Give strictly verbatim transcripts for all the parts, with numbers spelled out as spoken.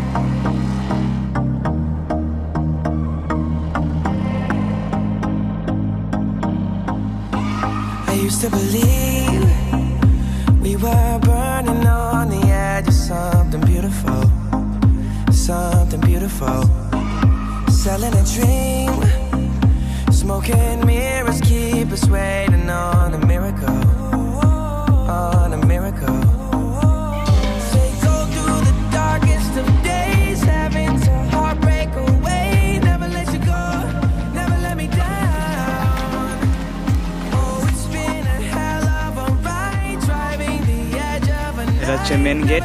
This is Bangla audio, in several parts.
Used to believe we were burning on the edge of something beautiful, something beautiful. Selling a dream, smoking mirrors keep us waiting on a miracle, on a miracle. They go through the darkest of days, having to heartbreak away. Never let you go, never let me down. এটা হচ্ছে মেন গেট।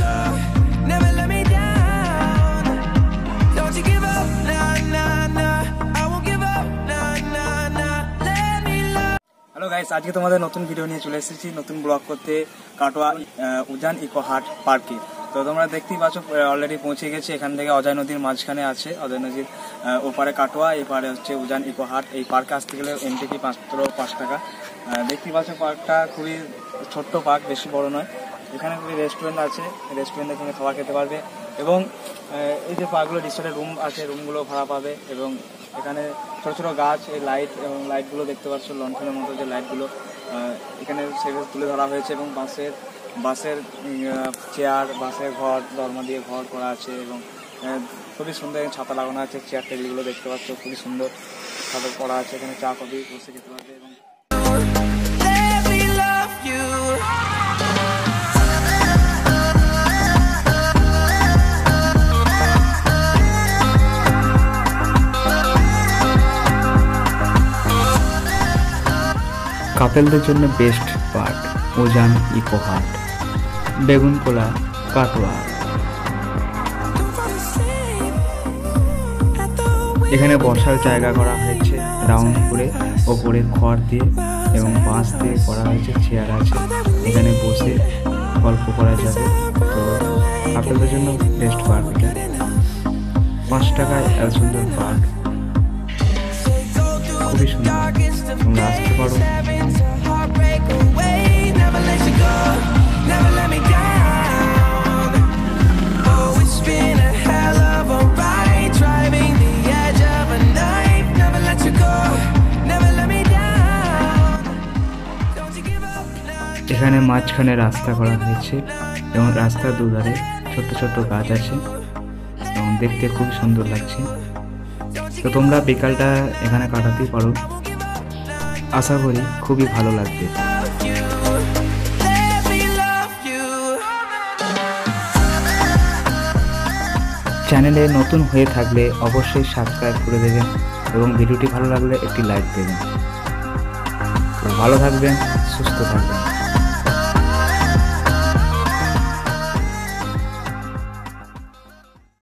হ্যালো গাইস, আজকে তোমাদের নতুন ভিডিও নিয়ে চলে এসেছি, নতুন ব্লগ করতে কাটোয়া উজান ইকো হাট পার্কে। তো তোমরা দেখতেই পাচ্ছ অলরেডি পৌঁছে গেছি। এখান থেকে অজয় নদীর মাঝখানে আছে, অজয় নদীর ওপারে কাটোয়া, এপারে হচ্ছে উজান ইকো হাট। এই পার্কে আসতে গেলে এন্ট্রি ফি মাত্র পাঁচ টাকা। দেখতেই পাচ্ছ পার্কটা খুবই ছোট্ট পার্ক, বেশি বড় নয়। এখানে খুবই রেস্টুরেন্ট আছে, রেস্টুরেন্টের সঙ্গে খাবার খেতে পারবে এবং এই যে পার্কগুলো রিসোর্টের রুম আছে, রুমগুলো ভাড়া পাবে। এবং এখানে ছোটো ছোটো গাছ, এই লাইট এবং লাইটগুলো দেখতে পাচ্ছ, লণ্ঠনের মতো যে লাইটগুলো এখানে সেগুলো তুলে ধরা হয়েছে। এবং বাঁশের বাঁশের চেয়ার, বাঁশের ঘর, দরমা দিয়ে ঘর করা আছে এবং খুবই সুন্দর ছাতা লাগানো আছে। চেয়ার টেবিলগুলো দেখতে পাচ্ছ, খুবই সুন্দর ছাতা করা আছে। এখানে চা কফি বসে খেতে পারবে। এবং কাপেলদের জন্য বেস্ট পার্ক উজান ইকো হাট, বেগুনকোলা, কাটোয়া। এখানে বসার জায়গা করা হয়েছে রাউন্ড করে, ওপরে খড় দিয়ে এবং বাঁশ দিয়ে করা হয়েছে। চেয়ার আছে, এখানে বসে গল্প করা যাবে। তো কাপেলদের জন্য বেস্ট পার্ক এটা। পাঁচ টাকায় এত সুন্দর পার্ক, খুবই সুন্দর, তোমরা আসতে পারো। এখানে মাঝখানে রাস্তা করা হয়েছে এবং রাস্তার দুধারে ছোট ছোট গাছ আছে এবং দেখতে খুব সুন্দর লাগছে। তো তোমরা বিকালটা এখানে কাটাতেই পারো, আশা করি খুবই ভালো লাগবে। চ্যানেলে নতুন হয়ে থাকলে অবশ্যই সাবস্ক্রাইব করে দেবেন এবং ভিডিওটি ভালো লাগলে একটি লাইক দেবেন। তো ভালো থাকবেন, সুস্থ থাকবেন।